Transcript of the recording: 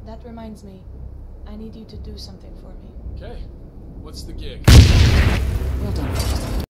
That reminds me. I need you to do something for me. Okay. What's the gig? Well done.